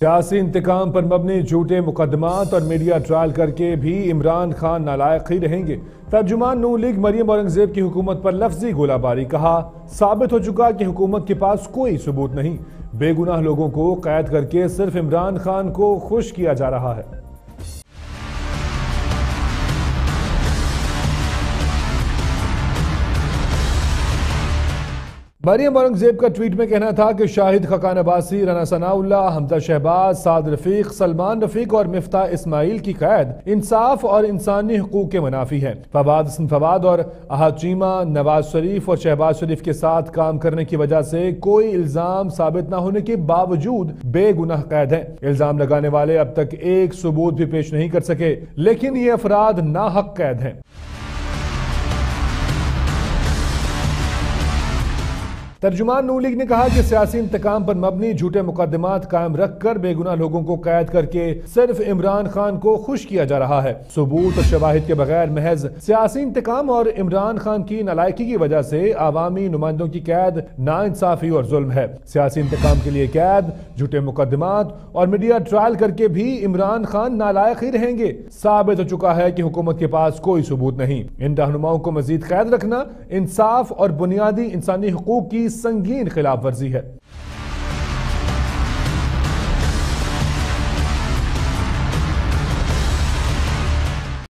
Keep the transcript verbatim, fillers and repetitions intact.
سیاسی انتقام پر مبنی جھوٹے مقدمات اور میڈیا ٹرائل کر کے بھی عمران خان نالائق ہی رہیں گے۔ ترجمان نون لیگ مریم اورنگزیب کی حکومت پر لفظی گولہ باری، کہا ثابت ہو چکا کہ حکومت کے پاس کوئی ثبوت نہیں، بے گناہ لوگوں کو قید کر کے صرف عمران خان کو خوش کیا جا رہا ہے۔ مریم اورنگزیب کا ٹویٹ میں کہنا تھا کہ شاہد خاقان عباسی، رانا ثناء اللہ، حمزہ شہباز، سعد رفیق، سلمان رفیق اور مفتاح اسماعیل کی قید انصاف اور انسانی حقوق کے منافی ہے۔ فواد حسن فواد اور احد چیمہ، نواز شریف اور شہباز شریف کے ساتھ کام کرنے کی وجہ سے کوئی الزام ثابت نہ ہونے کے باوجود بے گناہ قید ہیں۔ الزام لگانے والے اب تک ایک ثبوت بھی پیش نہیں کر سکے، لیکن یہ افراد ناحق قید ہیں۔ ترجمان نون لیگ نے کہا کہ سیاسی انتقام پر مبنی جھوٹے مقدمات قائم رکھ کر بے گناہ لوگوں کو قید کر کے صرف عمران خان کو خوش کیا جا رہا ہے۔ ثبوت اور شواہد کے بغیر محض سیاسی انتقام اور عمران خان کی نالائکی کی وجہ سے عوامی نمائندوں کی قید ناانصافی اور ظلم ہے۔ سیاسی انتقام کے لیے قید، جھوٹے مقدمات اور میڈیا ٹرائل کر کے بھی عمران خان نالائق ہی رہیں گے۔ ثابت ہو چکا ہے کہ حکومت کے پاس کوئی ثبوت نہیں۔ ان رہنماؤں کو مزید قید رکھنا انصاف اور بنیادی انسانی حقوق کی سنگین خلاف ورزی ہے۔